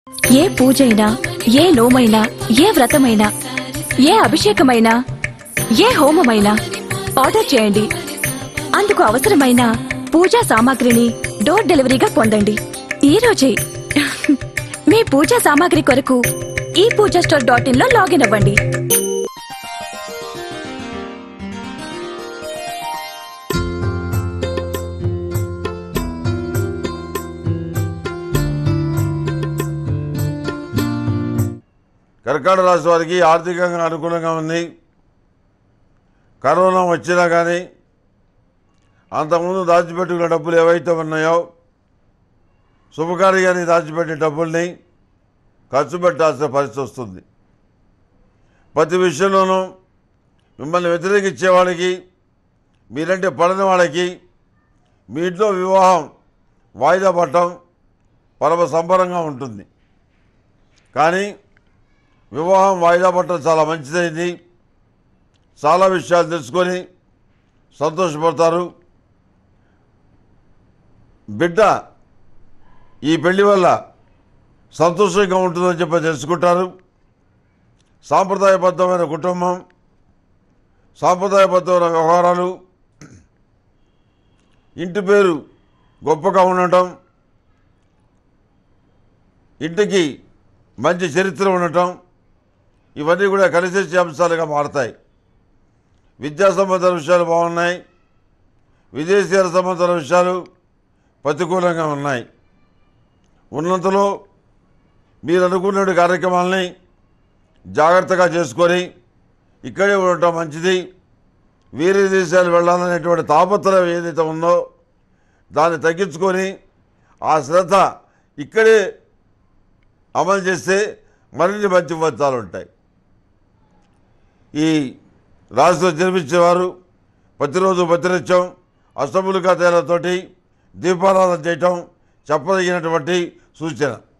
ఏ పూజైనా ఏ నోమైనా ఏ వ్రతమైనా ఏ అభిషేకమైనా ఏ హోమమైనా ఆర్డర్ చేయండి. అందుకు అవసరమైన పూజా సామాగ్రిని డోర్ డెలివరీగా పొందండి. ఈ రోజే మీ పూజా సామాగ్రి కొరకు ePoojaStore.in లో లాగిన్ అవ్వండి. కర్కాటక రాశి వారికి ఆర్థికంగా అనుకూలంగా ఉంది. కరోనా వచ్చినా కానీ అంతకుముందు దాచిపెట్టుకున్న డబ్బులు ఏవైతే ఉన్నాయో శుభకార్యాన్ని దాచిపెట్టే డబ్బుల్ని ఖర్చు పెట్టాల్సిన పరిస్థితి వస్తుంది. ప్రతి విషయంలోనూ మిమ్మల్ని వ్యతిరేకించే వాళ్ళకి, మీరంటే పడని వాళ్ళకి మీ ఇంట్లో వివాహం వాయిదా పడటం పరమ సంబరంగా ఉంటుంది. కానీ వివాహం వాయిదా పడటం చాలా మంచిదైంది. చాలా విషయాలు తెలుసుకొని సంతోషపడతారు. బిడ్డ ఈ పెళ్లి వల్ల సంతోషంగా ఉంటుందని చెప్పి తెలుసుకుంటారు. సాంప్రదాయబద్ధమైన కుటుంబం, సాంప్రదాయబద్ధమైన వ్యవహారాలు, ఇంటి పేరు గొప్పగా ఉండటం, ఇంటికి మంచి చరిత్ర ఉండటం, ఇవన్నీ కూడా కలిసి వచ్చే అంశాలుగా మారతాయి. విద్యా సంబంధాల విషయాలు బాగున్నాయి. విదేశీయాల సంబంధాల విషయాలు ప్రతికూలంగా ఉన్నాయి. ఉన్నంతలో మీరు అనుకున్న కార్యక్రమాలని జాగ్రత్తగా చేసుకొని ఇక్కడే ఉండటం మంచిది. వేరే దేశాలు వెళ్ళాలనేటువంటి తాపత్రయం ఏదైతే ఉందో దాన్ని తగ్గించుకొని ఆ శ్రద్ధ ఇక్కడే అమలు చేస్తే మరిన్ని మంచి ఫలితాలు ఉంటాయి. ఈ రాశిలో జన్మించేవారు ప్రతిరోజు ప్రతినిత్యం అష్టములుగా తేలతోటి దీపారాధన చేయటం చెప్పదగినటువంటి సూచన.